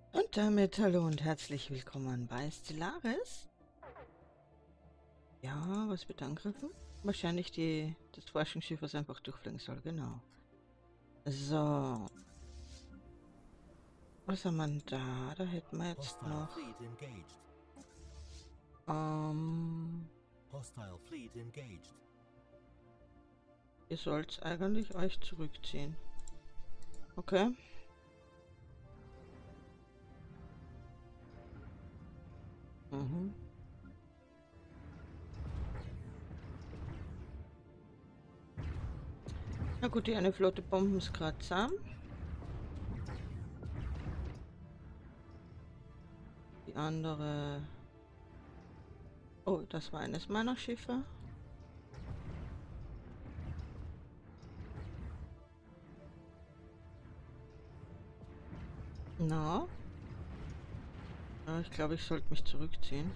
Und damit hallo und herzlich willkommen bei Stellaris. Ja, was wird angegriffen? Wahrscheinlich das Forschungsschiff, was einfach durchfliegen soll, genau. So, was haben wir denn da? Da hätten wir jetzt Hostile noch... fleet engaged. Hostile fleet engaged. Ihr sollt eigentlich euch zurückziehen. Okay. Mhm. Na gut, die eine Flotte bomben es gerade zusammen. Die andere... Oh, das war eines meiner Schiffe. Na? Ja, ich glaube, ich sollte mich zurückziehen.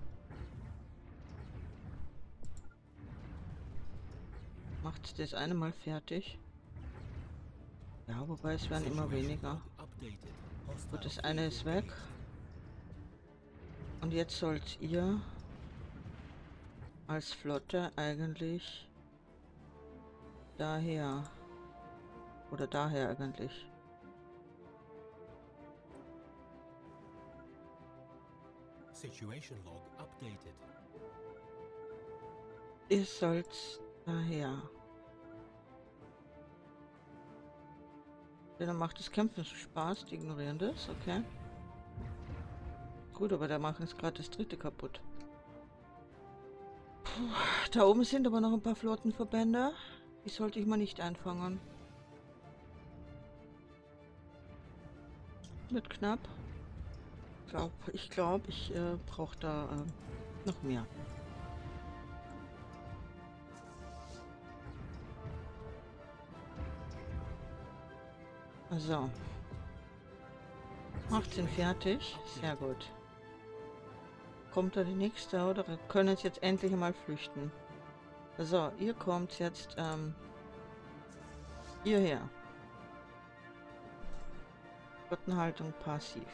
Macht das eine Mal fertig? Ja, wobei es werden immer Situation weniger. log updated. Gut, Hostile das eine fleet ist weg. engaged. Und jetzt sollt ihr als Flotte eigentlich daher. Oder daher eigentlich. Situation log updated. Ihr sollt daher. Dann macht das Kämpfen so Spaß, die ignorieren das, okay. Gut, aber da machen es gerade das dritte kaputt. Puh, da oben sind aber noch ein paar Flottenverbände. Die sollte ich mal nicht einfangen. Wird knapp. Ich brauche da noch mehr. So, 18 fertig. Sehr gut. Kommt da die nächste oder wir können jetzt endlich mal flüchten. So, ihr kommt jetzt hierher. Flottenhaltung passiv.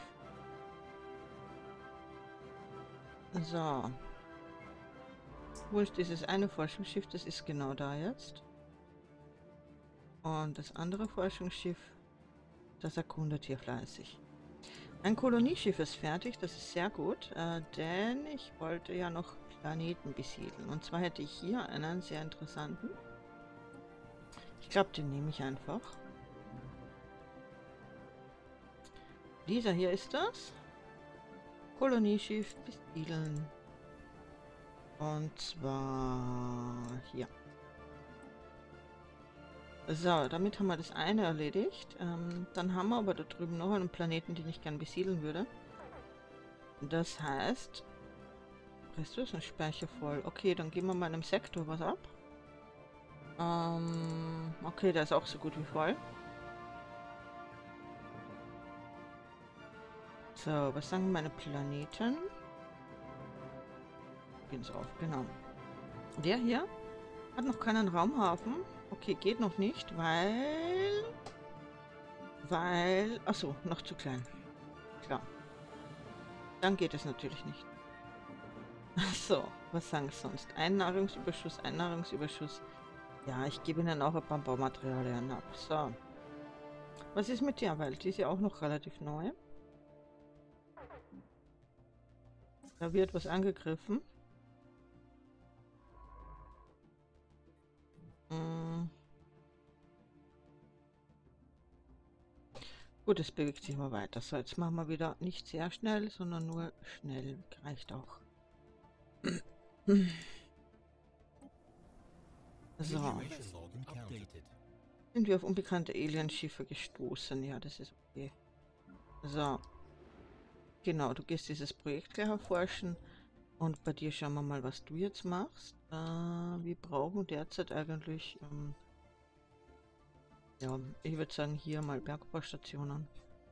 So. Wo ist dieses eine Forschungsschiff? Das ist genau da jetzt. Und das andere Forschungsschiff, das erkundet hier fleißig. Ein Kolonieschiff ist fertig, das ist sehr gut, denn ich wollte ja noch Planeten besiedeln. Und zwar hätte ich hier einen sehr interessanten. Ich glaube, den nehme ich einfach. Dieser hier ist das. Kolonieschiff besiedeln. Und zwar hier. So, damit haben wir das eine erledigt. Dann haben wir aber da drüben noch einen Planeten, den ich gern besiedeln würde. Das heißt, Ressourcenspeicher voll. Okay, dann geben wir mal einem Sektor was ab. Okay, der ist auch so gut wie voll. So, was sagen meine Planeten? Gehen's auf, genau. Der hier hat noch keinen Raumhafen. Okay, geht noch nicht, achso, noch zu klein. Klar. Dann geht es natürlich nicht. So, was sagen Sie sonst? Ein Nahrungsüberschuss, ein Nahrungsüberschuss. Ja, ich gebe Ihnen auch ein paar Baumaterialien ab. So. Was ist mit der Welt? Die ist ja auch noch relativ neu. Da wird was angegriffen. Hm. Gut, es bewegt sich mal weiter. So, jetzt machen wir wieder nicht sehr schnell, sondern nur schnell. Reicht auch. So. Situation log updated. Sind wir auf unbekannte Alienschiffe gestoßen? Ja, das ist okay. So. Genau, du gehst dieses Projekt gleich erforschen. Und bei dir schauen wir mal, was du jetzt machst. Wir brauchen derzeit eigentlich, ja, ich würde sagen, hier mal Bergbaustationen.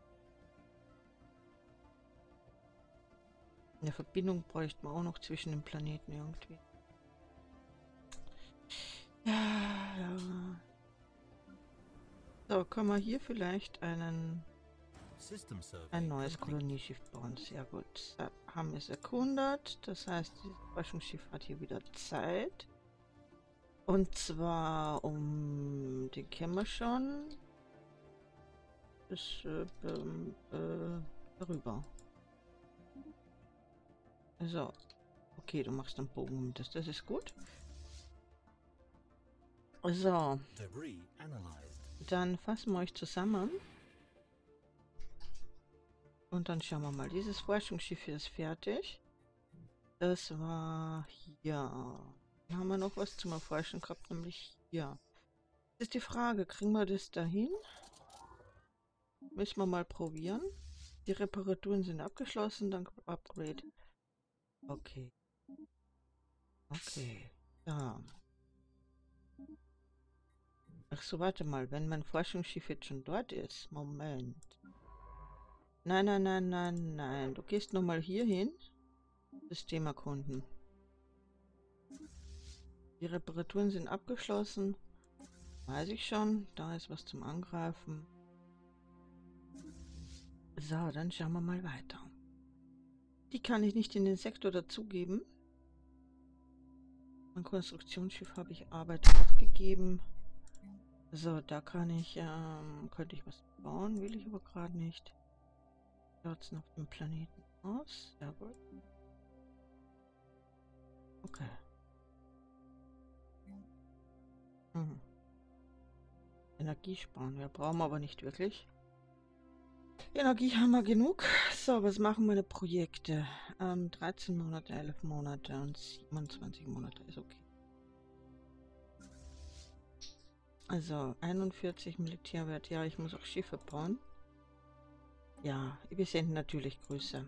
Eine Verbindung bräuchten wir auch noch zwischen den Planeten irgendwie. Ja, ja. So, können wir hier vielleicht einen System survey Ein neues complete. Kolonieschiff bauen. Sehr gut. Da haben wir es erkundet. Das heißt, das Forschungsschiff hat hier wieder Zeit. Und zwar den kennen wir schon. Bis darüber. So. Okay, du machst einen Bogen um das. Das ist gut. So. Debris analyzed. Dann fassen wir euch zusammen. Und dann schauen wir mal. Dieses Forschungsschiff hier ist fertig. Das war hier. Dann haben wir noch was zum Erforschen gehabt, nämlich hier. Das ist die Frage, kriegen wir das dahin? Müssen wir mal probieren. Die Reparaturen sind abgeschlossen, dann Upgrade. Okay. Okay. Da. Ach so, warte mal, wenn mein Forschungsschiff jetzt schon dort ist. Moment. Nein, nein, nein, nein, nein. Du gehst nochmal hier hin. System erkunden. Die Reparaturen sind abgeschlossen. Weiß ich schon. Da ist was zum Angreifen. So, dann schauen wir mal weiter. Die kann ich nicht in den Sektor dazugeben. Mein Konstruktionsschiff habe ich Arbeit abgegeben. So, da kann ich, könnte ich was bauen, will ich aber gerade nicht. Schaut es auf dem Planeten aus? Sehr gut. Okay. Energie sparen, wir brauchen aber nicht wirklich. Energie haben wir genug. So, was machen meine Projekte? 13 Monate, 11 Monate und 27 Monate ist okay. Also 41 Militärwert. Ja, ich muss auch Schiffe bauen. Ja, wir senden natürlich Grüße.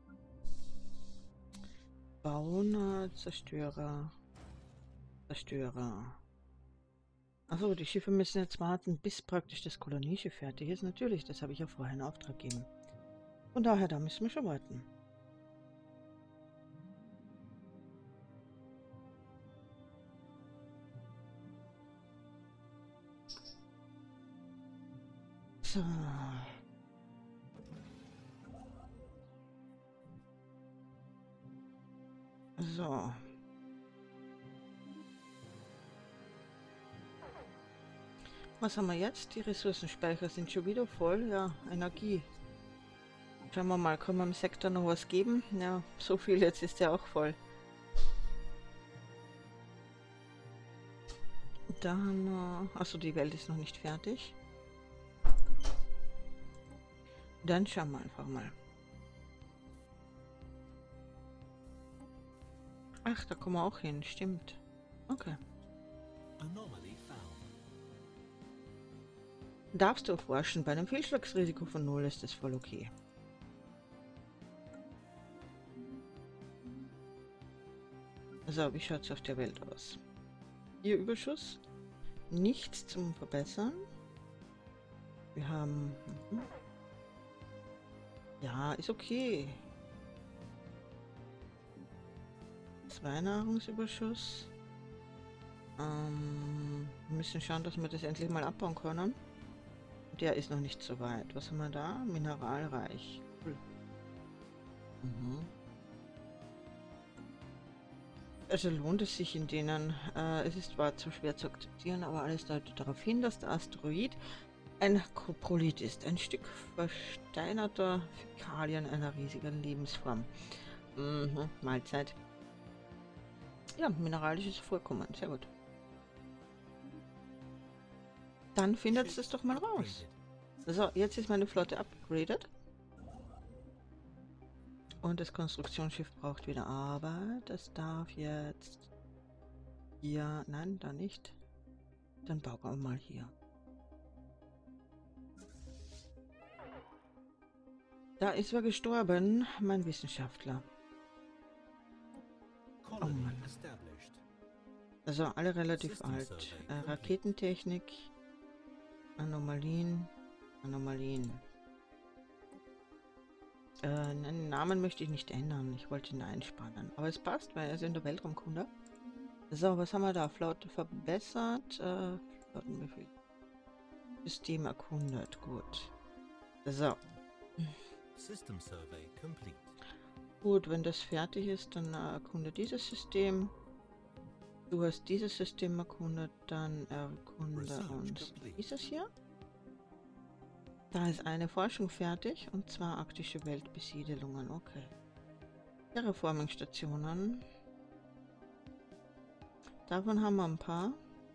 Bauen, Zerstörer. Zerstörer. Achso, die Schiffe müssen jetzt warten, bis praktisch das Kolonieschiff fertig ist. Natürlich, das habe ich ja vorher in Auftrag gegeben. Von daher, da müssen wir schon warten. So. So. Was haben wir jetzt? Die Ressourcenspeicher sind schon wieder voll. Ja, Energie. Schauen wir mal, können wir im Sektor noch was geben? Ja, so viel, jetzt ist der auch voll. Da haben wir... Achso, die Welt ist noch nicht fertig. Dann schauen wir einfach mal. Ach, da kommen wir auch hin, stimmt. Okay. Anomaly found. Darfst du erforschen, bei einem Fehlschlagsrisiko von 0 ist das voll okay. So, wie schaut es auf der Welt aus? Hier Überschuss. Nichts zum Verbessern. Wir haben... Ja, ist okay. 2 Nahrungsüberschuss. Wir müssen schauen, dass wir das endlich mal abbauen können. Der ist noch nicht so weit. Was haben wir da? Mineralreich. Cool. Also lohnt es sich in denen. Es ist zwar zu schwer zu akzeptieren, aber alles deutet darauf hin, dass der Asteroid ein Koprolith ist. Ein Stück versteinerter Fäkalien einer riesigen Lebensform. Mahlzeit. Ja, mineralisches Vorkommen. Sehr gut. Dann findet es doch mal raus. So, jetzt ist meine Flotte upgraded. Und das Konstruktionsschiff braucht wieder Arbeit. Das darf jetzt... Hier... Nein, da nicht. Dann bauen wir mal hier. Da ist wer gestorben, mein Wissenschaftler. Oh Mann. Also alle relativ alt. Raketentechnik. Anomalien. Anomalien. Den Namen möchte ich nicht ändern. Ich wollte ihn einspannen. Aber es passt, weil er ist in der Weltraumkunde. So, was haben wir da? Flotte verbessert. Flottenbefehl. System erkundet. Gut. So. System survey complete. Gut, wenn das fertig ist, dann erkunde dieses System. Du hast dieses System erkundet, dann erkunde Research uns complete. dieses hier. Da ist eine Forschung fertig, und zwar arktische Weltbesiedelungen. Okay. Terraforming-Stationen. Davon haben wir ein paar.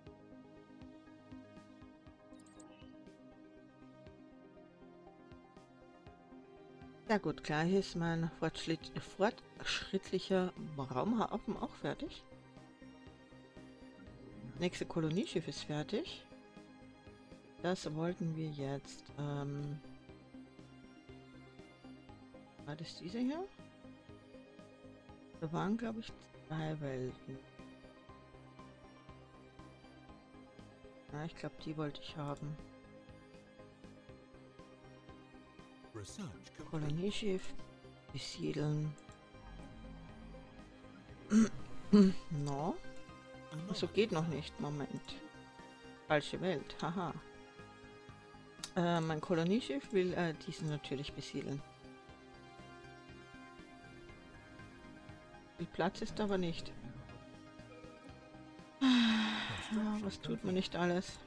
Ja gut, gleich ist mein fortschrittlicher Raumhafen auch fertig. Nächste Kolonieschiff ist fertig. Das wollten wir jetzt. War das diese hier? Da waren, glaube ich, 2 Welten. Ja, ich glaube, die wollte ich haben. Research complete. Kolonieschiff besiedeln. No, so geht noch nicht. Moment. Falsche Welt. Haha. Mein Kolonieschiff will diesen natürlich besiedeln. Viel Platz ist aber nicht. Ja, was tut man nicht alles?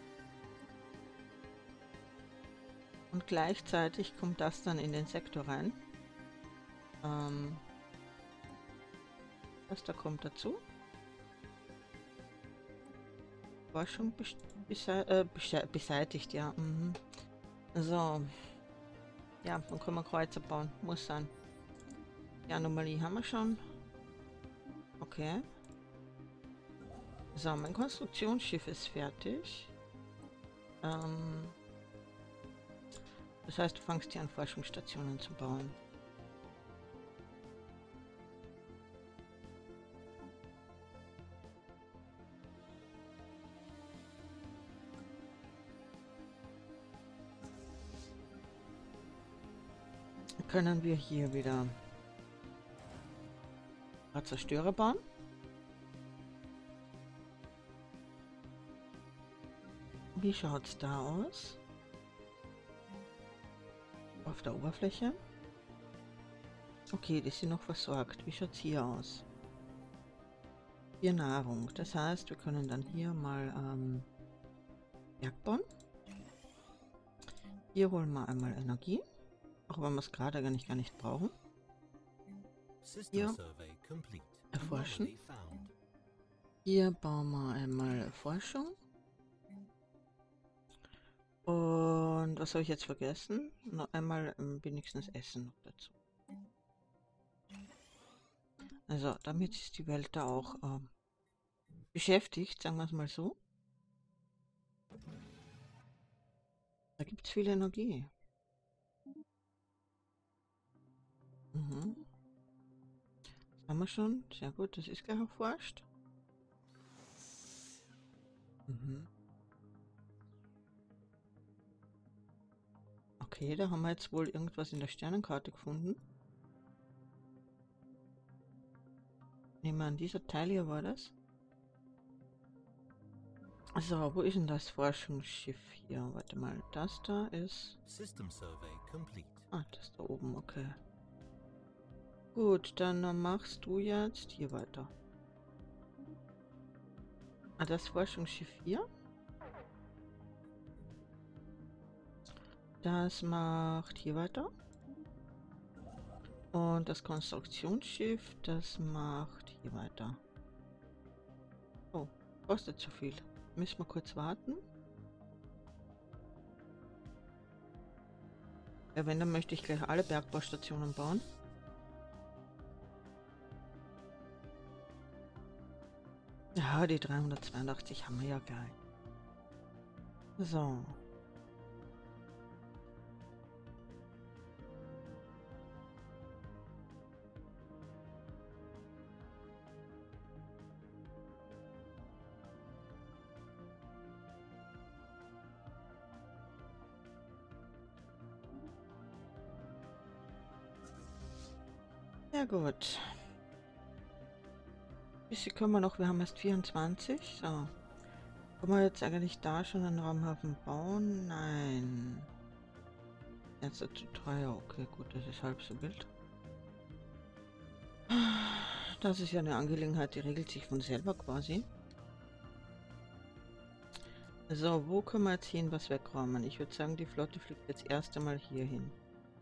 Und gleichzeitig kommt das dann in den Sektor rein. Was da kommt dazu? Forschung beseitigt, ja. Mhm. So. Ja, dann können wir Kreuzer bauen. Muss sein. Die Anomalie haben wir schon. Okay. So, mein Konstruktionsschiff ist fertig. Das heißt, du fängst hier an, Forschungsstationen zu bauen. Können wir hier wieder Zerstörer bauen? Wie schaut's da aus? Auf der Oberfläche? Okay, die sind noch versorgt. Wie schaut's hier aus? Hier Nahrung. Das heißt, wir können dann hier mal Berg bauen. Hier holen wir einmal Energie. Auch wenn wir es gerade gar nicht brauchen. System Ja. survey complete. Erforschen. Anomaly found. Hier bauen wir einmal Forschung. Und was habe ich jetzt vergessen? Noch einmal wenigstens Essen noch dazu. Also damit ist die Welt da auch beschäftigt, sagen wir es mal so. Da gibt es viel Energie. Mhm. Das haben wir schon. Sehr gut, das ist gleich erforscht. Mhm. Okay, da haben wir jetzt wohl irgendwas in der Sternenkarte gefunden. Nehmen wir an, dieser Teil hier war das. So, wo ist denn das Forschungsschiff hier? Warte mal, das da ist... System survey complete. Ah, das da oben, okay. Gut, dann machst du jetzt hier weiter. Ah, das Forschungsschiff hier. Das macht hier weiter. Und das Konstruktionsschiff, das macht hier weiter. Oh, kostet zu viel. Müssen wir kurz warten. Ja, wenn, dann möchte ich gleich alle Bergbaustationen bauen. Ja, die 382 haben wir ja gleich. So. Ja gut. Bisschen können wir noch, wir haben erst 24. So. Können wir jetzt eigentlich da schon einen Raumhafen bauen? Nein. Jetzt zu teuer. Okay, gut, das ist halb so wild. Das ist ja eine Angelegenheit, die regelt sich von selber quasi. So, wo können wir jetzt hin, was wegräumen? Ich würde sagen, die Flotte fliegt jetzt erst einmal hier hin.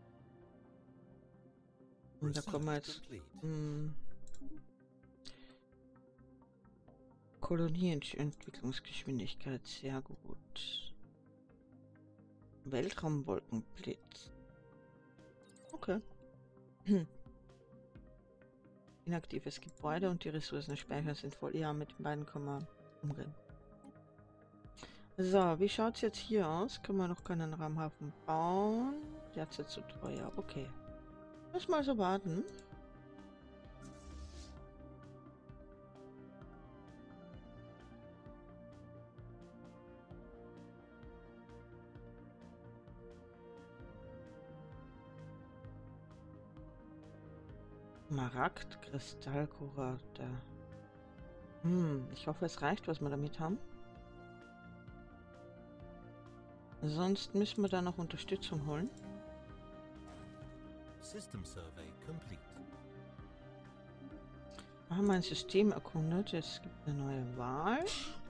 Und da kommen wir Research jetzt... complete. Kolonienentwicklungsgeschwindigkeit, sehr gut. Weltraumwolkenblitz. Okay. Inaktives Gebäude und die Ressourcenspeicher sind voll. Ja, mit den beiden kann man umgehen. So, wie schaut es jetzt hier aus? Können wir noch keinen Raumhafen bauen? Derzeit zu teuer. Okay. Lass mal so warten. Smaragd, Kristallkurate. Ich hoffe, es reicht, was wir damit haben. Sonst müssen wir da noch Unterstützung holen. System survey complete. Wir haben ein System erkundet. Es gibt eine neue Wahl.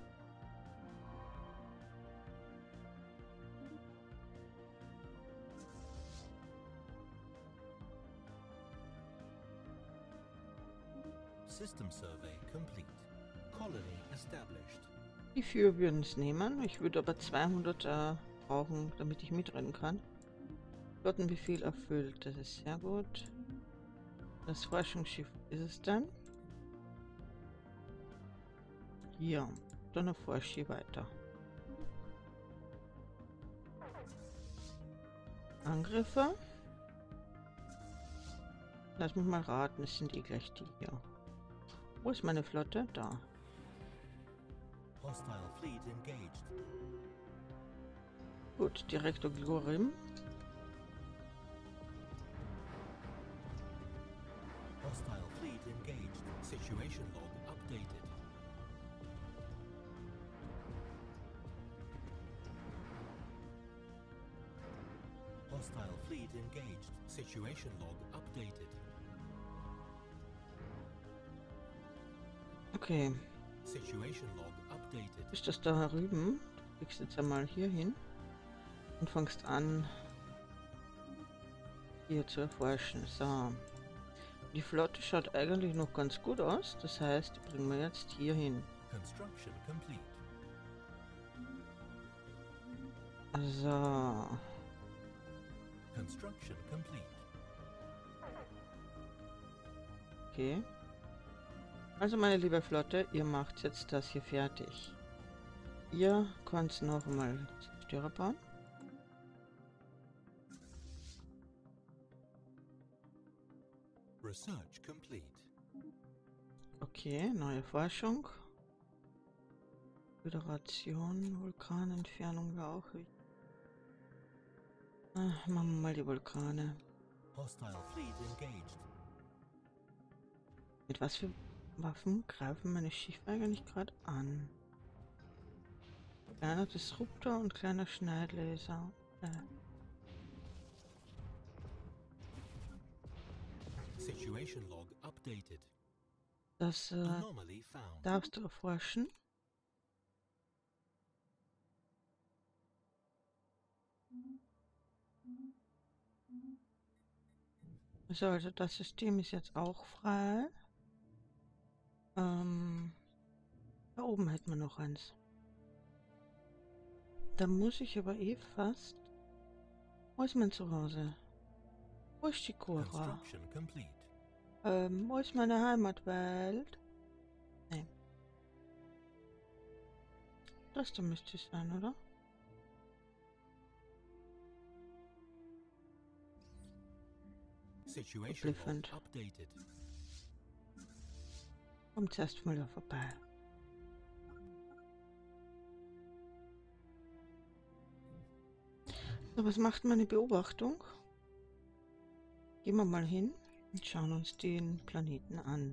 System survey complete. Colony established. Die 4 würden es nehmen. Ich würde aber 200 brauchen, damit ich mitreden kann. Flottenbefehl erfüllt. Das ist sehr gut. Das Forschungsschiff ist es dann. Hier. Dann erforsche ich weiter. Angriffe. Lass mich mal raten, es sind eh gleich die hier. Wo ist meine Flotte? Da. Hostile fleet engaged. Gut, Direktor Glorim. Hostile fleet engaged. Situation log updated. Hostile fleet engaged. Situation log updated. Okay, Situation log updated. ist das da drüben? Du kriegst jetzt einmal hier hin und fängst an, hier zu erforschen. So. Die Flotte schaut eigentlich noch ganz gut aus. Das heißt, die bringen wir jetzt hier hin. Construction complete. So. Construction complete. Okay. Also meine liebe Flotte, ihr macht jetzt das hier fertig. Ihr könnt noch mal Zerstörer bauen. Research complete. Okay, neue Forschung. Föderation, Vulkanentfernung wäre auch wichtig. Machen wir mal die Vulkane. Hostile fleet engaged. Mit was für Waffen greifen meine Schiffe eigentlich gerade an? Kleiner Disruptor und kleiner Schneidlaser. Situation log updated. Das Anomaly found. darfst du erforschen. So, also das System ist jetzt auch frei. Da oben hätten wir noch eins. Da muss ich aber eh fast... Wo ist mein Zuhause? Wo ist die Cora? Construction complete. Wo ist meine Heimatwelt? Nee. Das da müsste es sein, oder? Situation log Verblüffend. updated. Kommt zuerst mal da vorbei. So, was macht meine Beobachtung? Gehen wir mal hin und schauen uns den Planeten an.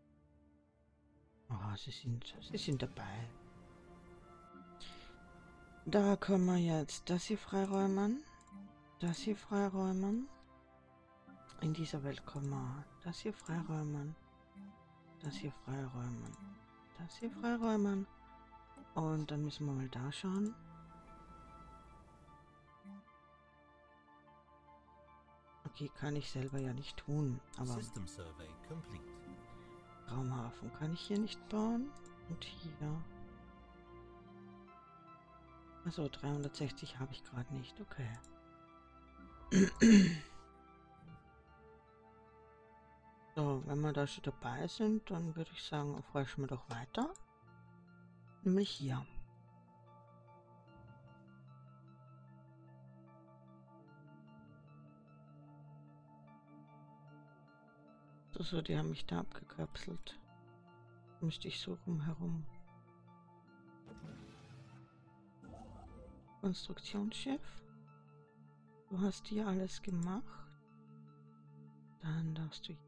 Oh, sie sind dabei. Da können wir jetzt das hier freiräumen. Das hier freiräumen. In dieser Welt können wir das hier freiräumen. Das hier freiräumen. Das hier freiräumen. Und dann müssen wir mal da schauen. Okay, kann ich selber ja nicht tun. Aber System survey complete. Raumhafen kann ich hier nicht bauen. Und hier. Also 360 habe ich gerade nicht. Okay. So, wenn wir da schon dabei sind, dann würde ich sagen, erforschen wir doch weiter. Nämlich hier. So, die haben mich da abgekapselt. Müsste ich so herum. Konstruktionsschiff. Du hast hier alles gemacht. Dann darfst du...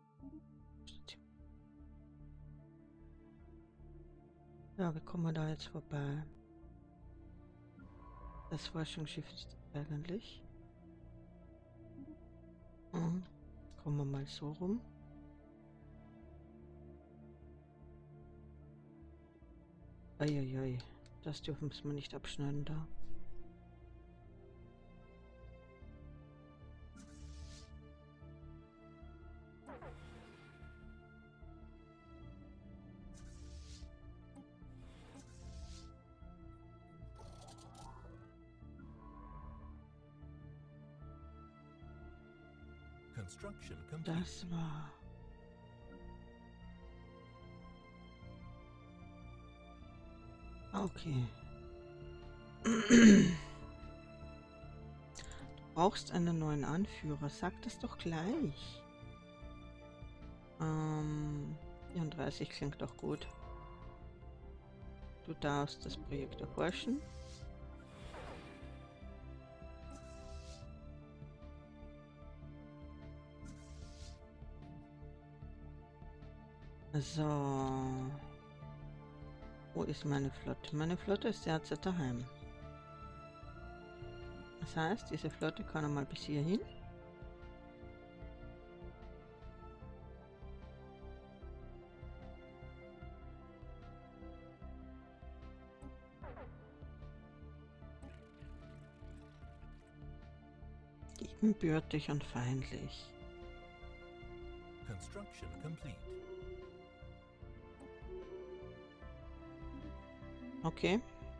Ja, wie kommen wir da jetzt vorbei? Das Forschungsschiff ist eigentlich. Kommen wir mal so rum. Eieiei, das dürfen wir nicht abschneiden da. Construction complete. Das war... Okay. Du brauchst einen neuen Anführer. Sag das doch gleich. 34 klingt doch gut. Du darfst das Projekt erforschen. So. Wo ist meine Flotte? Meine Flotte ist derzeit daheim. Das heißt, diese Flotte kann einmal bis hierhin. Ebenbürtig und feindlich. Construction complete. Okay.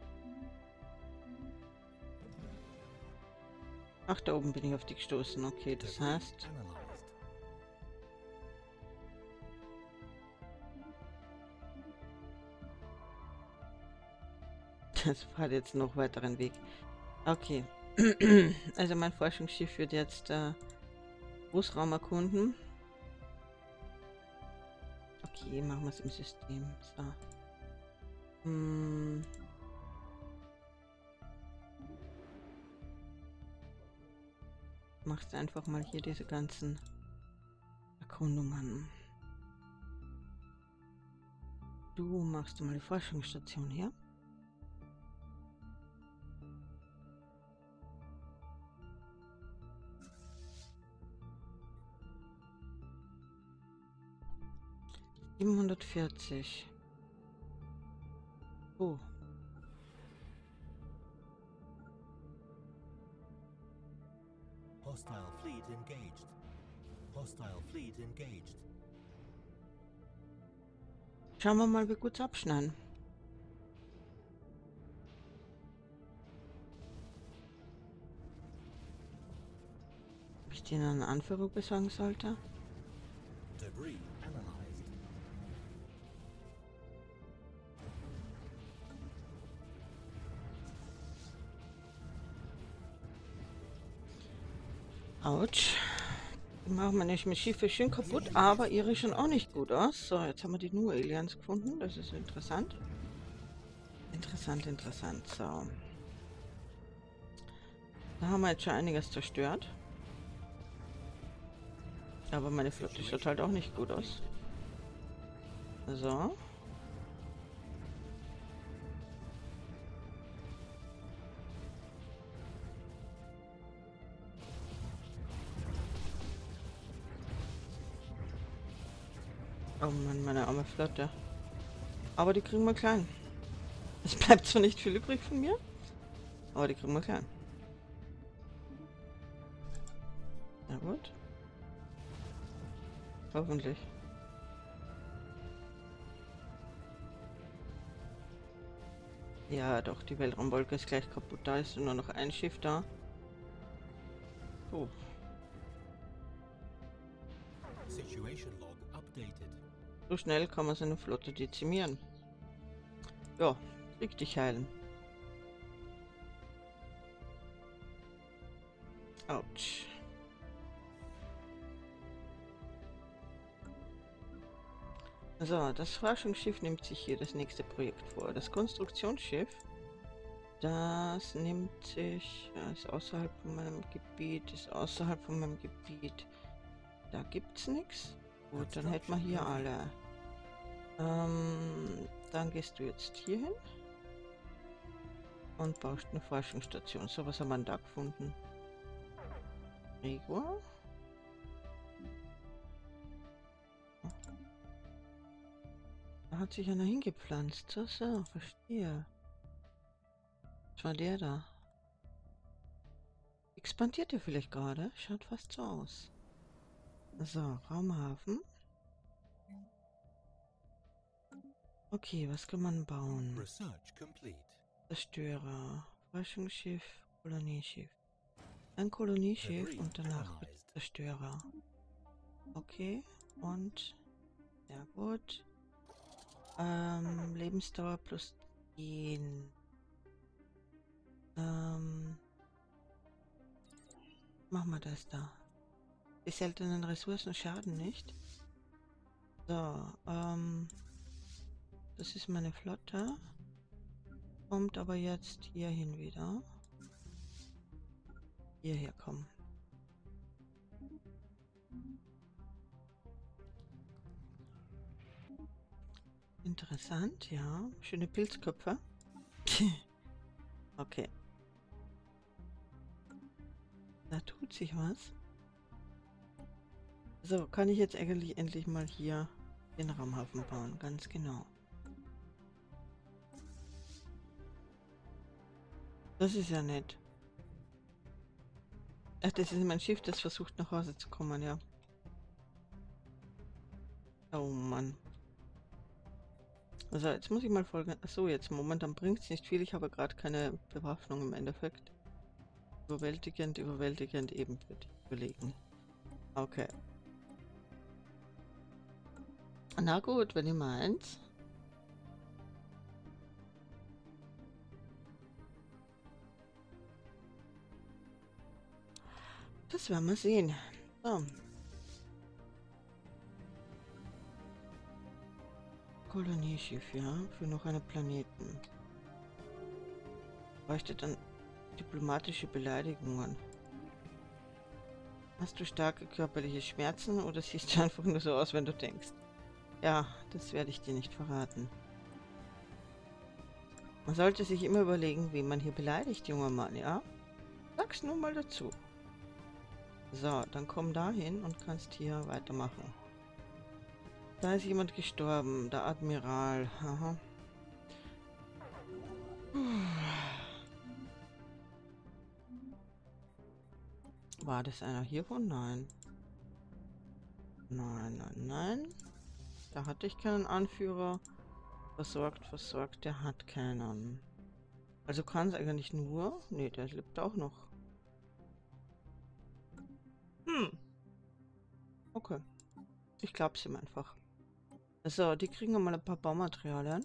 Ach, da oben bin ich auf die gestoßen. Okay, das heißt... Analyzed. Das war jetzt noch weiteren Weg. Okay. Also mein Forschungsschiff wird jetzt Großraum erkunden. Okay, machen wir es im System. So. Machst einfach mal hier diese ganzen Erkundungen. Du machst mal die Forschungsstation hier. ...740. Oh. Hostile fleet engaged. Hostile fleet engaged. Schauen wir mal, wie gut es abschneiden. Ob ich denen einen Anführer besorgen sollte? Debris analyzed. Autsch. Die machen meine Schiffe schön kaputt, aber ihre schon auch nicht gut aus. So, jetzt haben wir die nur Aliens gefunden. Das ist interessant. Interessant. So. Da haben wir jetzt schon einiges zerstört. Aber meine Flotte schaut halt auch nicht gut aus. So. Oh Mann, meine arme Flotte. Aber die kriegen wir klein. Es bleibt zwar nicht viel übrig von mir, aber die kriegen wir klein. Na gut. Hoffentlich. Ja, doch, die Weltraumwolke ist gleich kaputt. Da ist nur noch ein Schiff da. Oh. Situation log updated. So schnell kann man seine Flotte dezimieren. Ja, krieg dich heilen. Autsch. So, das Forschungsschiff nimmt sich hier das nächste Projekt vor. Das Konstruktionsschiff, das nimmt sich, ja, ist außerhalb von meinem Gebiet, Da gibt's nichts. Gut, dann hätten wir hier alle. Dann gehst du jetzt hier hin und baust eine Forschungsstation. So, was haben wir denn da gefunden? Rigor. Da hat sich einer hingepflanzt. So, so, verstehe. Was war der da? Expandiert er vielleicht gerade? Schaut fast so aus. So, Raumhafen. Okay, was kann man bauen? Research complete. Zerstörer, Forschungsschiff, Kolonieschiff. Ein Kolonieschiff und danach wird Zerstörer. Okay, und ja gut. Lebensdauer plus 10. Machen wir das da. Die seltenen Ressourcen schaden nicht. So, das ist meine Flotte. Kommt aber jetzt hierhin wieder. Hierher kommen. Interessant, ja. Schöne Pilzköpfe. Okay. Da tut sich was. So, kann ich jetzt eigentlich endlich mal hier den Raumhafen bauen. Ganz genau. Das ist ja nett. Ach, das ist mein Schiff, das versucht nach Hause zu kommen, ja. Oh Mann. Also jetzt muss ich mal folgen. Achso, jetzt momentan bringt es nicht viel. Ich habe gerade keine Bewaffnung im Endeffekt. Überwältigend, überwältigend eben würde ich überlegen. Okay. Na gut, wenn ihr meint. Das werden wir sehen. So. Kolonieschiff, ja, für noch einen Planeten. Bräuchte dann diplomatische Beleidigungen. Hast du starke körperliche Schmerzen oder siehst du einfach nur so aus, wenn du denkst? Ja, das werde ich dir nicht verraten. Man sollte sich immer überlegen, wen man hier beleidigt, junger Mann, ja? Sag's nur mal dazu. So, dann komm da hin und kannst hier weitermachen. Da ist jemand gestorben, der Admiral. Aha. War das einer hiervon? Nein. Nein, nein, nein. Da hatte ich keinen Anführer. Versorgt, der hat keinen. Also kann es eigentlich nur... Nee, der lebt auch noch. Okay. Ich glaub's ihm einfach. So, die kriegen mal ein paar Baumaterialien.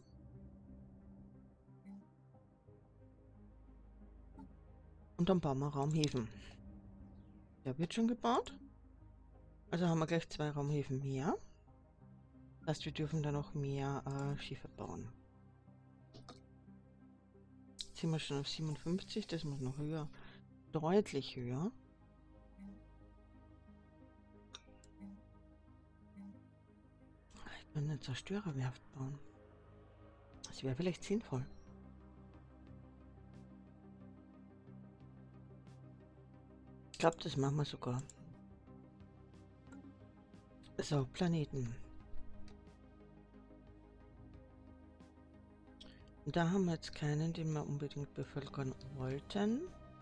Und dann bauen wir Raumhäfen. Der wird schon gebaut. Also haben wir gleich 2 Raumhäfen mehr. Das heißt, wir dürfen da noch mehr Schiffe bauen. Jetzt sind wir schon auf 57, das muss noch höher. Deutlich höher. Ich kann eine Zerstörerwerft bauen. Das wäre vielleicht sinnvoll. Ich glaube, das machen wir sogar. So, Planeten. Da haben wir jetzt keinen, den wir unbedingt bevölkern wollten.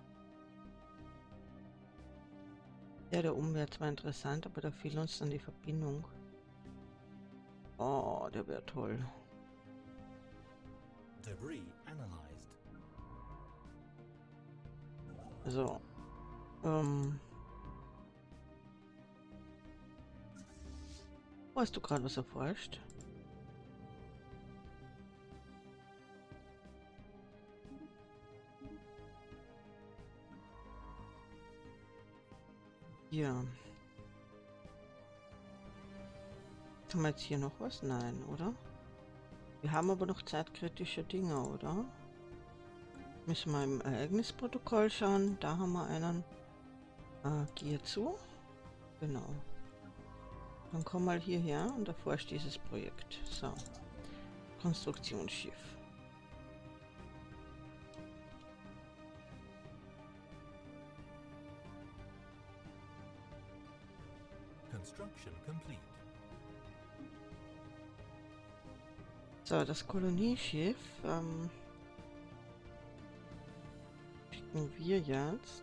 Ja, der oben wäre zwar interessant, aber da fehlt uns dann die Verbindung. Oh, der wäre toll. Debris analyzed. So. Wo hast du gerade was erforscht? Ja. Haben wir jetzt hier noch was? Nein, oder? Wir haben aber noch zeitkritische Dinge, oder? Müssen wir im Ereignisprotokoll schauen. Da haben wir einen. Gehe zu. Genau. Dann komm mal hierher und erforscht dieses Projekt. So. Konstruktionsschiff. Construction complete. So, das Kolonieschiff schicken wir jetzt.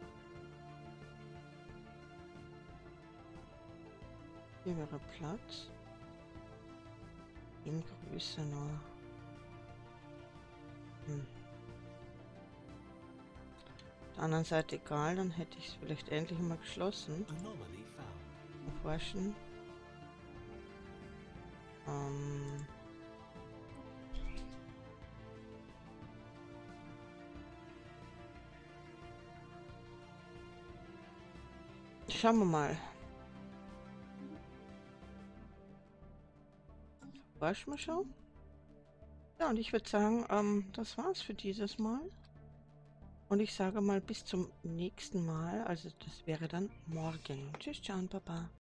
Hier wäre Platz. In Größe nur. Auf der anderen Seite egal, dann hätte ich es vielleicht endlich mal geschlossen. Anomaly found. Erforschen. Schauen wir mal. Erforschen wir schon? Ja, und ich würde sagen, das war's für dieses Mal. Und ich sage mal bis zum nächsten Mal. Also das wäre dann morgen. Tschüss, ciao und baba.